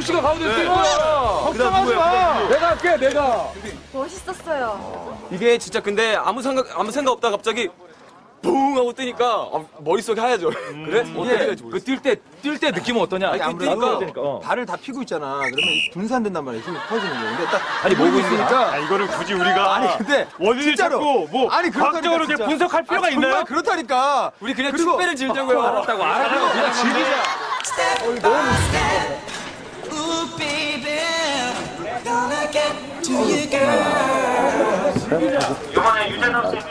우성 씨가 가운데 뛴 거야. 걱정하지 마. 내가 할게, 내가. 멋있었어요. 이게 진짜 근데 아무 생각 없다가 갑자기 붕 하고 뜨니까 머릿속이 하얘져. 그래? 어떻게 될지 모르겠어. 뛸 때 느낌은 어떠냐? 아니, 뛰니까 발을 다 피고 있잖아. 그러면 분산된단 말이야. 힘이 커지는 거. 근데 딱 아니, 모으고 있으니까. 이거를 굳이 우리가 아니 근데 원인을 진짜로. 찾고 뭐 아니 과학적으로 이렇게 분석할 필요가 있나요? 정말 그렇다니까. 우리 그냥 축배를 질자고요. 알았다고, 그냥 즐기자. 이번에 유재석 씨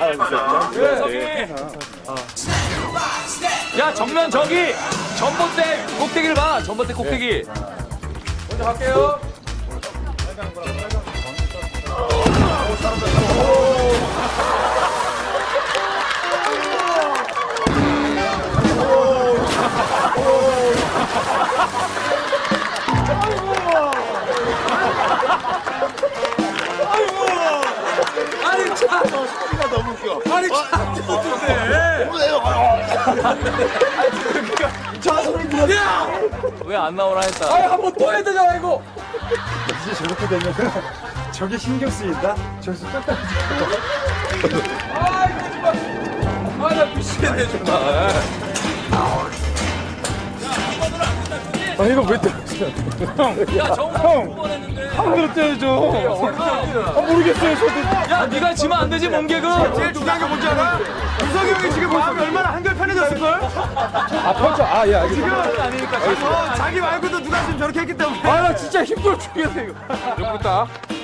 야, 정면 저기! 전봇대 꼭대기를 봐, 전봇대 꼭대기. 먼저 갈게요. 아니, 참! 소리가 너무 웃겨. 아니, 참! 왜 안 나오나 했다. 아니, 한번 또 해야 되잖아, 이거! 이제 저렇게 되면 저게 신경 쓰인다? 저기서 깜짝 아, 이거 정말. 아, 나 미치겠네, 정말. 아 이거 왜 때렸어요? 야, 형! 한 그릇 때려줘. 모르겠어요 저도. 야, 네가 지면 안 되지, 몸개그! 제일 중요한 게 뭔지 알아? 우성이 형이 지금 마음이 얼마나 한결 편해졌을걸? 아 펀쳐. 아 야. 지금 자기 말고도 누가 지금 저렇게 했기 때문에. 아 나 진짜 힘들어 죽겠네 이거. 이거 있다.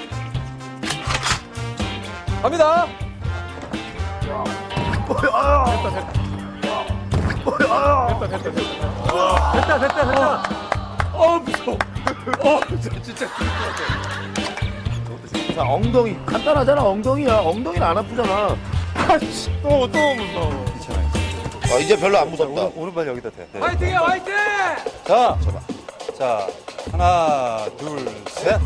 갑니다. 됐다. 무서워. 진짜. 자, 엉덩이 간단하잖아. 엉덩이야. 엉덩이는 안 아프잖아. 또 무서워. 이제 별로 안 무섭다. 오른발 여기다 대. 네. 화이팅이야, 화이팅! 자 하나 둘 셋.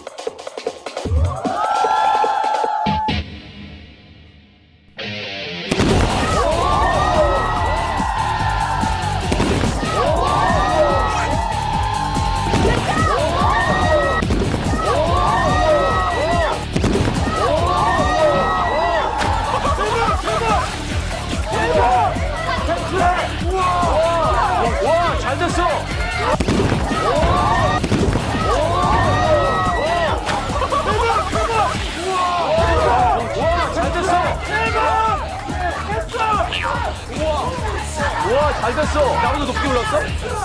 와, 잘 됐어. 와, 잘 됐어. 와, 잘 됐어. 나보다 높게 올랐어?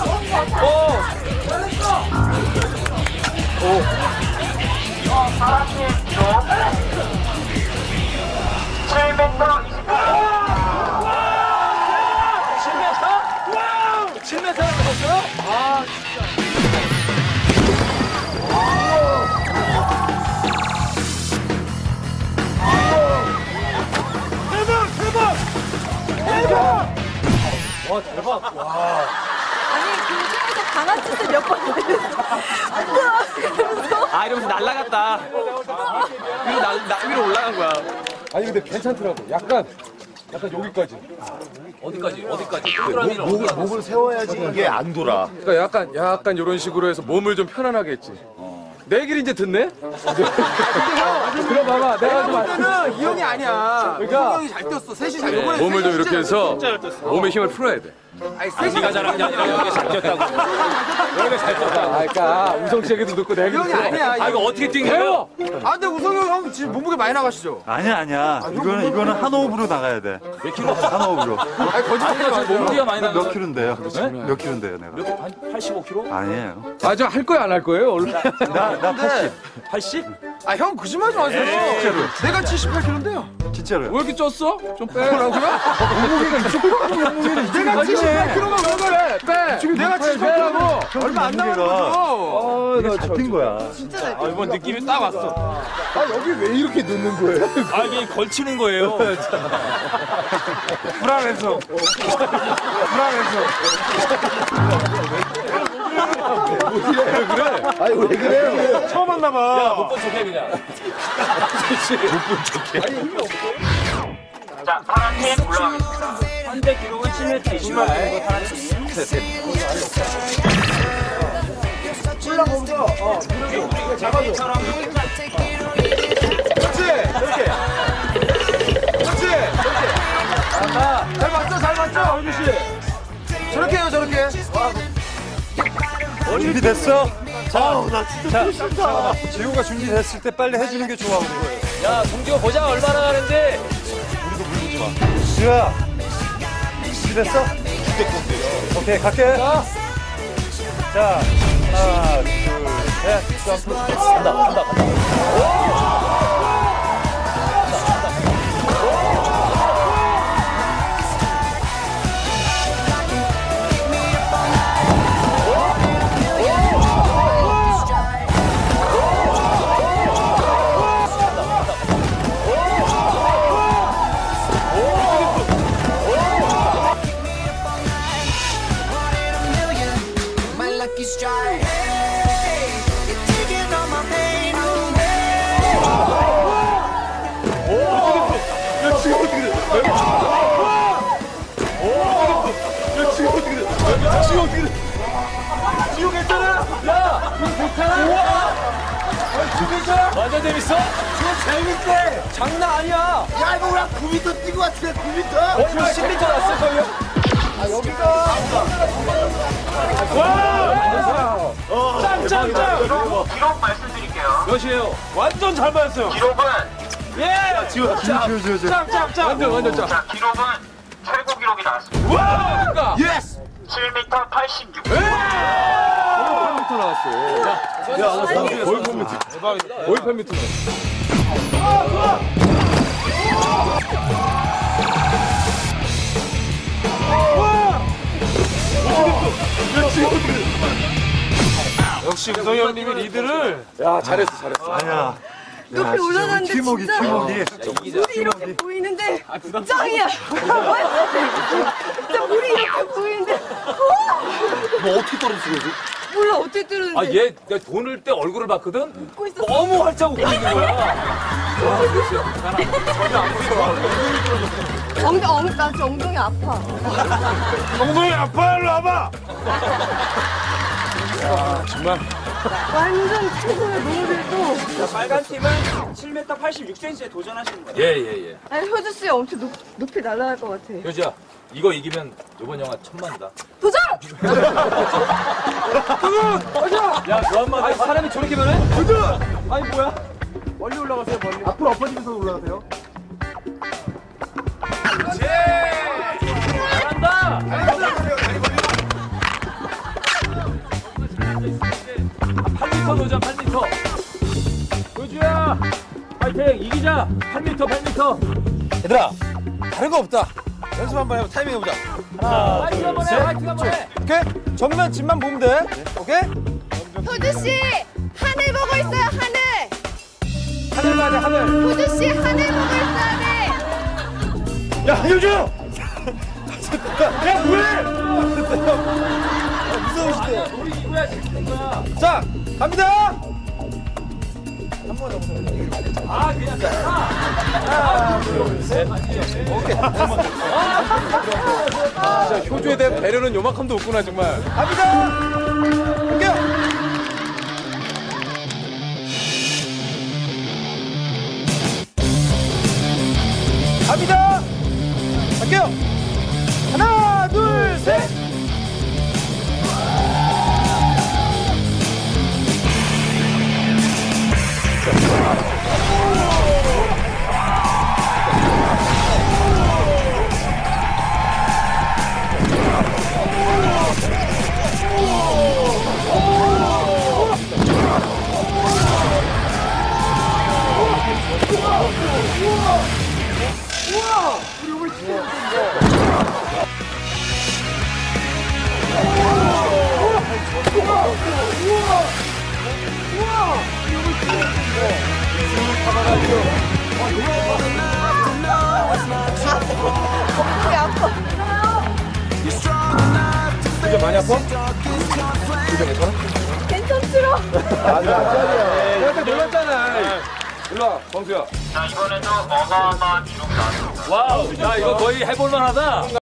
와! 7m 넘었어요? 아, 와, 대박. 아니, 그 중에서 강아지들 몇번 우와! 이러면서. 아, 이러면서 날아갔다. 그리고 위로 올라간 거야. 아니, 근데 괜찮더라고. 약간 여기까지. 어디까지? 목을 세워야지 이게 안 돌아. 그러니까 약간 이런 식으로 해서 몸을 좀 편안하게 했지. 내 얘기를 이제 듣네? 들어봐봐. 내가 좀 그때는 이 형이 아니야. 그러니까 우성이 형이 잘 뛰었어. 셋이 잘 이번에 몸을 좀 이렇게 해서 몸에 힘을 풀어야 돼. 네가 잘한 게 아니라 여기 잘 뛰었다고. 그러니까 우성 씨 얘기도 듣고 내 이 얘기도 형이 들어. 아니야. 아, 이거 어떻게 뛴 거야? 배워! 아 근데 우성이 형 지금 몸무게 많이 나가시죠? 아니야. 이거는 한 호흡으로 나가야 돼. 몇 킬로? 한 호흡으로. 아니 거짓말하지 마세요. 몸무게가 많이 나가. 몇 킬로인데요? 몇 킬로인데요, 내가? 한 85kg? 아니에요. 아, 저 할 거야, 안 할 거예요? 원래? 나 80. 80? 아 형 거짓말 좀 하세요. 진짜로. 내가 78kg인데요. 진짜로요. 왜 이렇게 쪘어? 좀 빼라고요? 내가 78kg가 왜 그래? 빼! 지금 내가 78kg 얼마 안 남은 거죠. 이게 잡힌 거야. 진짜 잘 이번 느낌이 딱 왔어. 아, 여기 왜 이렇게 넣는 거예요? 아, 이게 걸치는 거예요. 불안해서. 아니, 왜 그래요? 처음 만나봐. 못 본 척해, 그냥. 자, 파란팀 올라가겠습니다. 현재 기록은 7m 28. 꼴랑 거기서 무릎을 잡아줘. 그렇지. 이렇게. 그렇지. 이렇게. 잘 맞죠? 잘 맞죠? 얼굴 씨. 저렇게 해요, 저렇게. 준비됐어? 나 진짜 싫다. 지우가 준비됐을 때 빨리 해주는 게 좋아. 야, 동지가 보자 얼마나 가는지. 지우야, 준비됐어? 오케이, 갈게. 자, 하나, 둘, 셋, 점프. 간다. My lucky strike. You're taking all my pain away. 지우 괜찮아? 완전 재밌어? 재밌대. 장난 아니야. 야, 이거 우리 9m 뛰고 왔는데 9m? 거의 10m 났을걸요? 기록 말씀드릴게요. 몇이에요? 완전 잘 맞았어요. 기록은 예! 지우. 완전 짱. 자 기록은 최고 기록이 나왔습니다. 와! 예스. 7m 86. 거의 8m. 거의 8m. 역시 우성이 형님이 리드를. 야, 잘했어. 아니야. 높이 올라가는데 팀워크, 진짜 팀워크. 물이 이렇게 보이는데 짱이야. 진짜 물이 이렇게 보이는데 너 어떻게 떨어졌어, 여기? 몰라 어떻게 뜨는데 아, 얘 내가 돈을 때 얼굴을 봤거든? 웃고 있었어. 너무 활짝 웃고 있는 거야. 나 지금 엉덩이 아파. 엉덩이 아파, 일로 와봐. 완전 최고의 노을도. 빨간 팀은 7m 86cm에 도전하시는 거예요. 예. 아니 효주 씨 엄청 높이 날아갈 것 같아. 효지야, 이거 이기면 이번 영화 1000만이다. 도전! 야, 너 한마디. 아니, 사람이 저렇게 변해? 아니, 뭐야? 멀리 올라가세요, 멀리. 앞으로 엎어지면서 올라가세요. 잘한다! 8m 도전, 8m. 효주야, 파이팅! 이기자! 8m. 얘들아, 다른 거 없다. 연습 한번 해봐. 타이밍 해보자. 파이팅 한번 해, 파이팅 한번 해. 오케이? 정면 집만 보면 돼. 오케이? 효주 씨 하늘 보고 있어요 하늘. 하늘 봐야 돼, 하늘. 효주 씨 하늘 보고 있어야 돼. 야, 효주! 야, 뭐해? 무서우시대. 우리 이거야, 지금 거야. 자, 갑니다. 아, 그냥 진짜 효주에 대한 배려는 요만큼도 없구나, 정말. 갑니다. 갈게요. 갑니다. 갈게요. 하나, 둘, 셋. 엉덩이 아파. 이제 많이 아파? 괜찮지로. 내가 놀랐잖아. 일로 와, 광수야. 자 이번에도 어마어마한 기록이 나왔습니다. 와우, 야, 이거 거의 해볼만 하다.